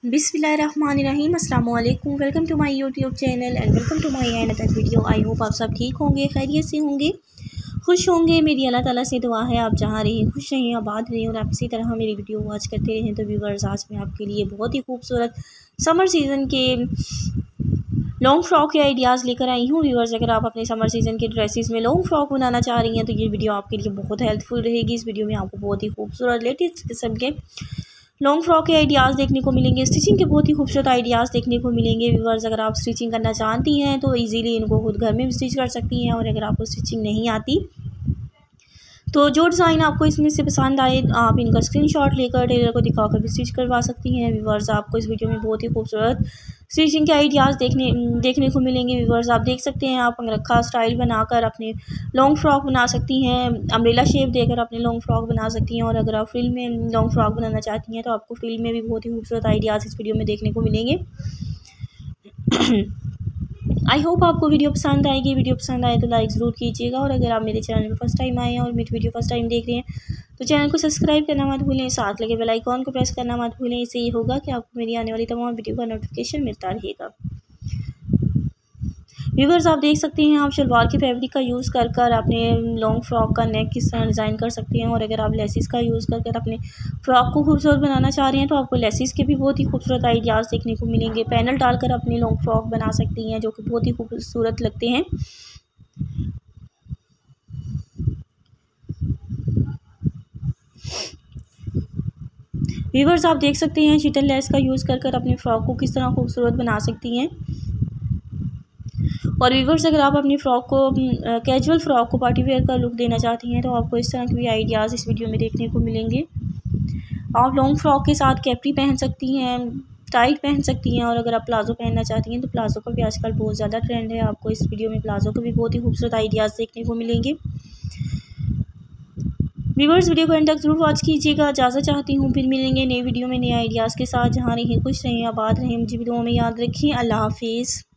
बिस्मिल्लाहिर्रहमानिर्रहीम अस्सलाम वालेकुम। Welcome to my YouTube channel and welcome to my another video. I hope आप सब ठीक होंगे, खैरियत से होंगे, खुश होंगे। मेरी अल्लाह ताला से दुआ है आप जहाँ रहें खुश रहें, आबाद रहें और आप इसी तरह मेरी वीडियो वॉच करते रहें। तो व्यूअर्स, आज मैं आपके लिए बहुत ही खूबसूरत समर सीज़न के लॉन्ग फ्रॉक के आइडियाज़ लेकर आई हूँ। व्यूअर्स, अगर आप अपने समर सीज़न के ड्रेसेस में लॉन्ग फ्रॉक बनाना चाह रही हैं तो ये वीडियो आपके लिए बहुत हेल्पफुल रहेगी। इस वीडियो में आपको बहुत ही खूबसूरत लेटेस्ट किस्म के लॉन्ग फ्रॉक के आइडियाज़ देखने को मिलेंगे, स्टिचिंग के बहुत ही खूबसूरत आइडियाज़ देखने को मिलेंगे। व्यूअर्स, अगर आप स्टिचिंग करना जानती हैं तो इजीली इनको खुद घर में भी स्टिच कर सकती हैं, और अगर आपको स्टिचिंग नहीं आती तो जो डिज़ाइन आपको इसमें से पसंद आए आप इनका स्क्रीनशॉट लेकर टेलर को दिखाकर भी स्टिच करवा सकती हैं। व्यूअर्स, आपको इस वीडियो में बहुत ही खूबसूरत स्टिचिंग के आइडियाज़ देखने को मिलेंगे। व्यूअर्स, आप देख सकते हैं, आप अंगरखा स्टाइल बनाकर अपने लॉन्ग फ्रॉक बना सकती हैं, अम्ब्रेला शेप देकर अपने लॉन्ग फ्रॉक बना सकती हैं, और अगर आप फ्रिल में लॉन्ग फ्रॉक बनाना चाहती हैं तो आपको फ्रिल में भी बहुत ही खूबसूरत आइडियाज़ इस वीडियो में देखने को मिलेंगे। आई होप आपको वीडियो पसंद आएगी। वीडियो पसंद आए तो लाइक ज़रूर कीजिएगा, और अगर आप मेरे चैनल पर फर्स्ट टाइम आए हैं और मेरी वीडियो फर्स्ट टाइम देख रहे हैं तो चैनल को सब्सक्राइब करना मत भूलें, साथ लगे बेल आइकॉन को प्रेस करना मत भूलें। इससे ये होगा कि आपको मेरी आने वाली तमाम वीडियो का नोटिफिकेशन मिलता रहेगा। व्यूअर्स, आप देख सकते हैं, आप शलवार के फैब्रिक का यूज़ कर अपने लॉन्ग फ्रॉक का नेक किस तरह डिज़ाइन कर सकते हैं, और अगर आप लेसिस का यूज़ कर अपने फ्रॉक को खूबसूरत बनाना चाह रहे हैं तो आपको लेसिस के भी बहुत ही खूबसूरत आइडियाज़ देखने को मिलेंगे। पैनल डालकर अपनी लॉन्ग फ्रॉक बना सकती हैं जो कि बहुत ही खूबसूरत लगते हैं। व्यूअर्स, आप देख सकते हैं, चिटन लेस का यूज़ कर अपने फ्रॉक को किस तरह खूबसूरत बना सकती हैं। और व्यूअर्स, अगर आप अपनी फ़्रॉक को कैजुअल फ़्रॉक को पार्टी वेयर का लुक देना चाहती हैं तो आपको इस तरह के भी आइडियाज़ इस वीडियो में देखने को मिलेंगे। आप लॉन्ग फ्रॉक के साथ कैप्री पहन सकती हैं, टाइट पहन सकती हैं, और अगर आप प्लाज़ो पहनना चाहती हैं तो प्लाज़ो का भी आजकल बहुत ज़्यादा ट्रेंड है। आपको इस वीडियो में प्लाज़ो के भी बहुत ही खूबसूरत आइडियाज़ देखने को मिलेंगे। व्यूअर्स, वीडियो को एंड तक जरूर वॉच कीजिएगा। इजाज़त चाहती हूँ, फिर मिलेंगे नई वीडियो में नए आइडियाज़ के साथ। जहाँ रहें खुश रहें, आबाद रहें, मुझे भी दुआ में याद रखें। अल्लाह हाफिज़।